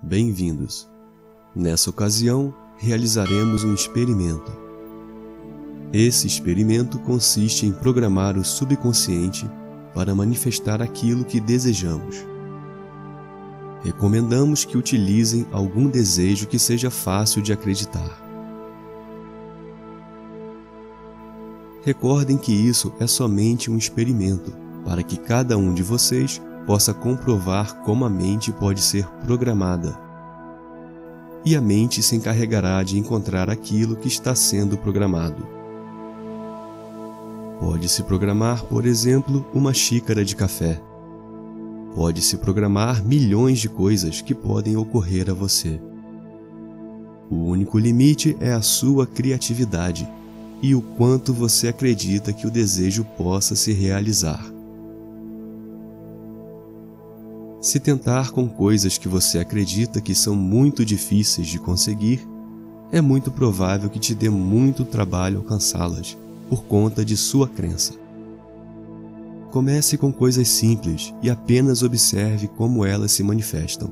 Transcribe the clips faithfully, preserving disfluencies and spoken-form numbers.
Bem-vindos! Nessa ocasião, realizaremos um experimento. Esse experimento consiste em programar o subconsciente para manifestar aquilo que desejamos. Recomendamos que utilizem algum desejo que seja fácil de acreditar. Recordem que isso é somente um experimento, para que cada um de vocês possa comprovar como a mente pode ser programada. E a mente se encarregará de encontrar aquilo que está sendo programado. Pode-se programar, por exemplo, uma xícara de café. Pode-se programar milhões de coisas que podem ocorrer a você. O único limite é a sua criatividade e o quanto você acredita que o desejo possa se realizar. Se tentar com coisas que você acredita que são muito difíceis de conseguir, é muito provável que te dê muito trabalho alcançá-las, por conta de sua crença. Comece com coisas simples e apenas observe como elas se manifestam.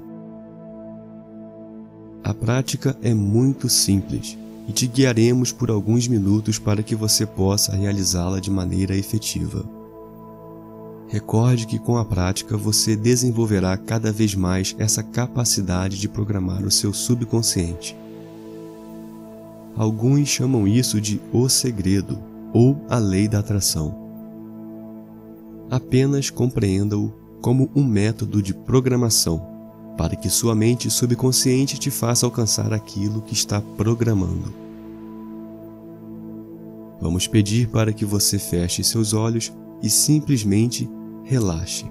A prática é muito simples e te guiaremos por alguns minutos para que você possa realizá-la de maneira efetiva. Recorde que com a prática você desenvolverá cada vez mais essa capacidade de programar o seu subconsciente. Alguns chamam isso de o segredo ou a lei da atração. Apenas compreenda-o como um método de programação para que sua mente subconsciente te faça alcançar aquilo que está programando. Vamos pedir para que você feche seus olhos e simplesmente relaxe.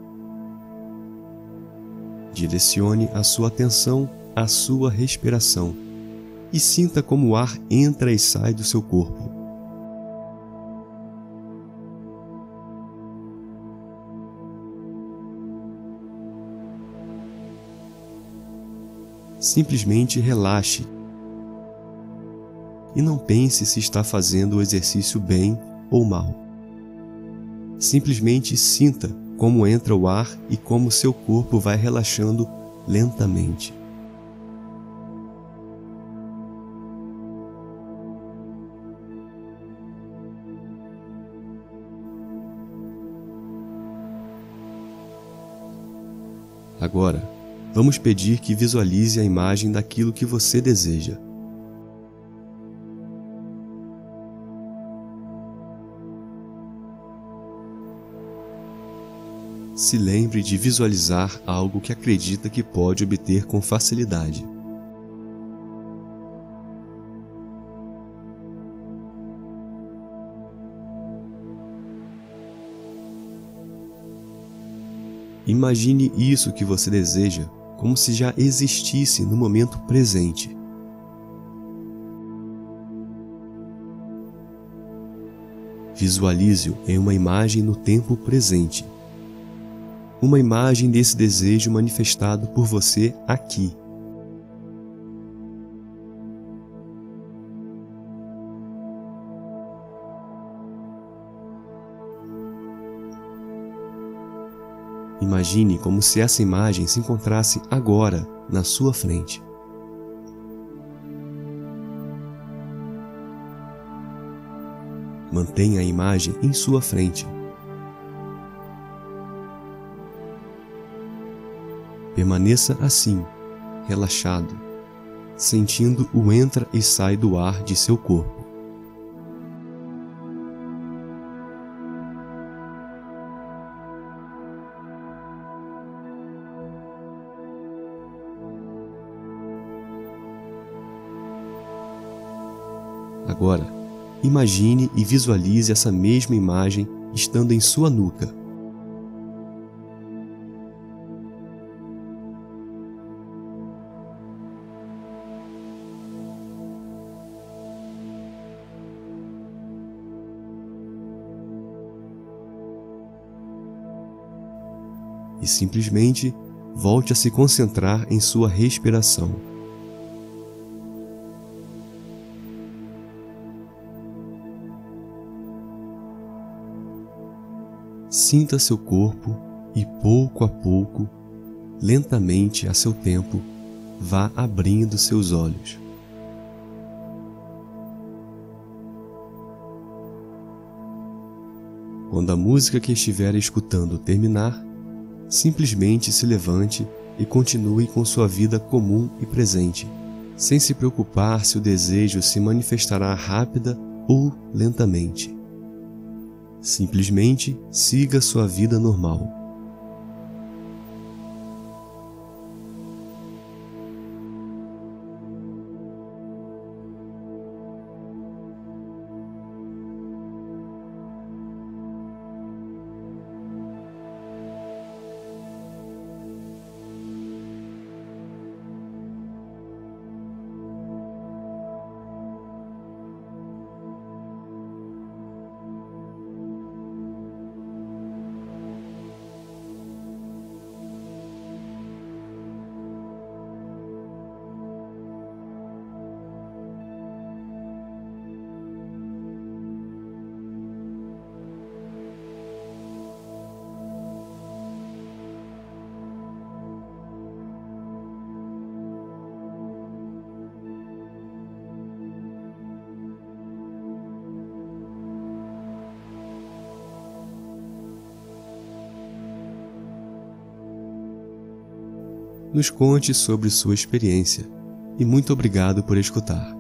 Direcione a sua atenção à sua respiração e sinta como o ar entra e sai do seu corpo. Simplesmente relaxe e não pense se está fazendo o exercício bem ou mal. Simplesmente sinta como entra o ar e como seu corpo vai relaxando lentamente. Agora, vamos pedir que visualize a imagem daquilo que você deseja. Se lembre de visualizar algo que acredita que pode obter com facilidade. Imagine isso que você deseja como se já existisse no momento presente. Visualize-o em uma imagem no tempo presente. Uma imagem desse desejo manifestado por você aqui. Imagine como se essa imagem se encontrasse agora na sua frente. Mantenha a imagem em sua frente. Permaneça assim, relaxado, sentindo o entra e sai do ar de seu corpo. Agora, imagine e visualize essa mesma imagem estando em sua nuca. E simplesmente volte a se concentrar em sua respiração. Sinta seu corpo e pouco a pouco, lentamente a seu tempo, vá abrindo seus olhos. Quando a música que estiver escutando terminar, simplesmente se levante e continue com sua vida comum e presente, sem se preocupar se o desejo se manifestará rápida ou lentamente. Simplesmente siga sua vida normal. Nos conte sobre sua experiência e muito obrigado por escutar.